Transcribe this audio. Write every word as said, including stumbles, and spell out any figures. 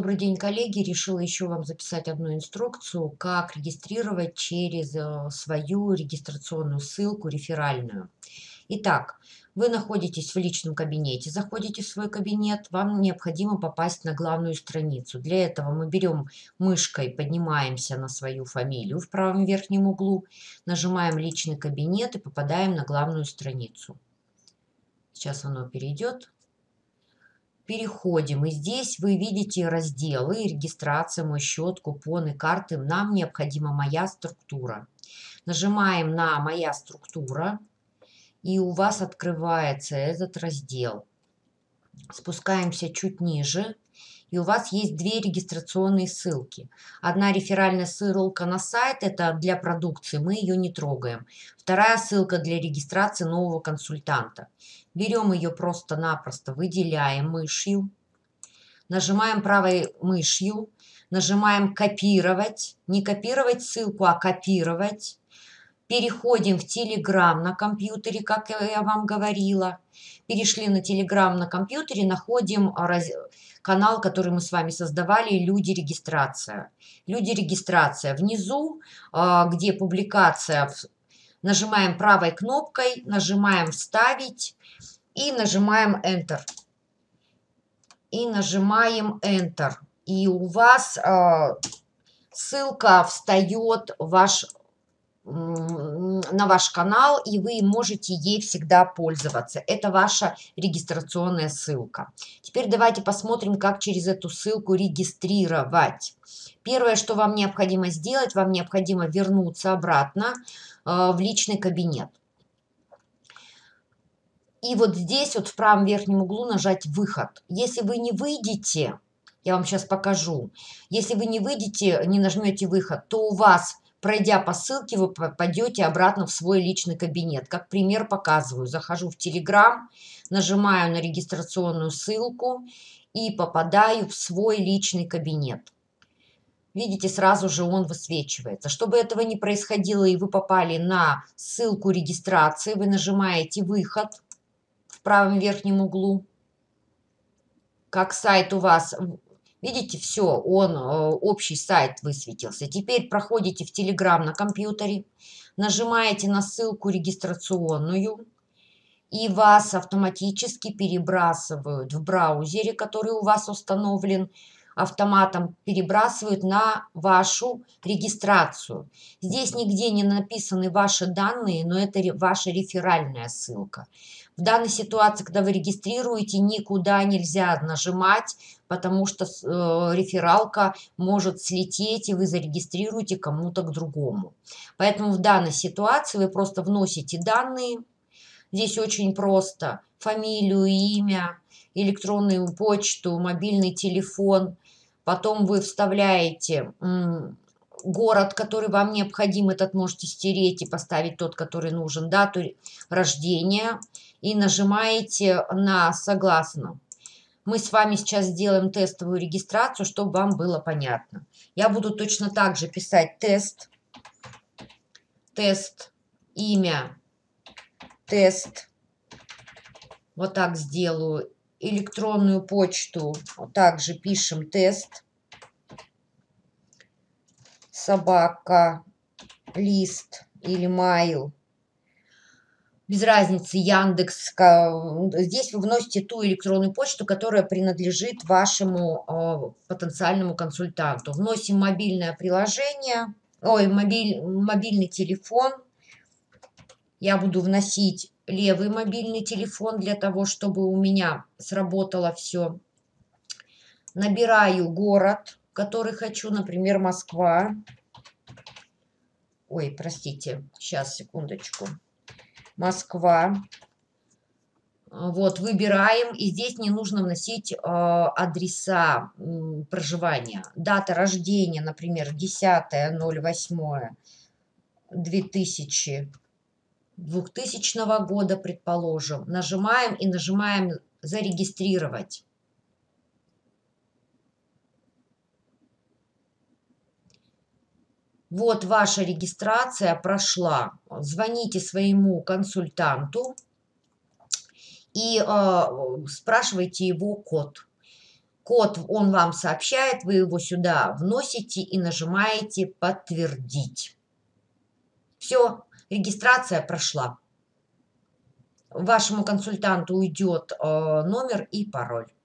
Добрый день, коллеги. Решила еще вам записать одну инструкцию, как регистрировать через э, свою регистрационную ссылку реферальную. Итак, вы находитесь в личном кабинете, заходите в свой кабинет, вам необходимо попасть на главную страницу. Для этого мы берем мышкой, поднимаемся на свою фамилию в правом верхнем углу, нажимаем личный кабинет и попадаем на главную страницу. Сейчас оно перейдет. Переходим, и здесь вы видите разделы: регистрация, мой счет, купоны, карты. Нам необходима моя структура. Нажимаем на моя структура, и у вас открывается этот раздел. Спускаемся чуть ниже, и у вас есть две регистрационные ссылки. Одна реферальная ссылка на сайт, это для продукции, мы ее не трогаем. Вторая ссылка для регистрации нового консультанта. Берем ее просто-напросто, выделяем мышью, нажимаем правой мышью, нажимаем «Копировать». Не копировать ссылку, а копировать. Переходим в Telegram на компьютере, как я вам говорила. Перешли на Telegram на компьютере, находим канал, который мы с вами создавали, «Люди регистрация». «Люди регистрация». Внизу, где публикация, нажимаем правой кнопкой, нажимаем «Вставить» и нажимаем Enter. И нажимаем Enter. И у вас ссылка встает в ваш на ваш канал, и вы можете ей всегда пользоваться. Это ваша регистрационная ссылка. Теперь давайте посмотрим, как через эту ссылку регистрировать. Первое, что вам необходимо сделать, вам необходимо вернуться обратно э, в личный кабинет. И вот здесь, вот в правом верхнем углу, нажать «Выход». Если вы не выйдете, я вам сейчас покажу, если вы не выйдете, не нажмете «Выход», то у вас, пройдя по ссылке, вы попадете обратно в свой личный кабинет. Как пример показываю. Захожу в Telegram, нажимаю на регистрационную ссылку и попадаю в свой личный кабинет. Видите, сразу же он высвечивается. Чтобы этого не происходило и вы попали на ссылку регистрации, вы нажимаете «Выход» в правом верхнем углу. Как сайт у вас... Видите, все, он, общий сайт высветился. Теперь проходите в Telegram на компьютере, нажимаете на ссылку регистрационную, и вас автоматически перебрасывают в браузере, который у вас установлен, автоматом перебрасывают на вашу регистрацию. Здесь нигде не написаны ваши данные, но это ваша реферальная ссылка. В данной ситуации, когда вы регистрируете, никуда нельзя нажимать, потому что э, рефералка может слететь, и вы зарегистрируете кому-то к другому. Поэтому в данной ситуации вы просто вносите данные. Здесь очень просто: фамилию, имя, электронную почту, мобильный телефон. Потом вы вставляете город, который вам необходим, этот можете стереть и поставить тот, который нужен, дату рождения, и нажимаете на «Согласна». Мы с вами сейчас сделаем тестовую регистрацию, чтобы вам было понятно. Я буду точно так же писать тест, тест, имя, тест. Вот так сделаю. Электронную почту вот также пишем тест. Собака, лист или mail. Без разницы, Яндекс. Здесь вы вносите ту электронную почту, которая принадлежит вашему потенциальному консультанту. Вносим мобильное приложение, ой, мобиль, мобильный телефон. Я буду вносить левый мобильный телефон для того, чтобы у меня сработало все. Набираю город, который хочу, например, Москва. Ой, простите, сейчас, секундочку. Москва. Вот, выбираем, и здесь не нужно вносить э, адреса э, проживания. Дата рождения, например, десятое ноль восьмое двухтысячного года, предположим. Нажимаем и нажимаем «Зарегистрировать». Вот ваша регистрация прошла. Звоните своему консультанту и э, спрашивайте его код. Код он вам сообщает, вы его сюда вносите и нажимаете «Подтвердить». Все, регистрация прошла. Вашему консультанту уйдет э, номер и пароль.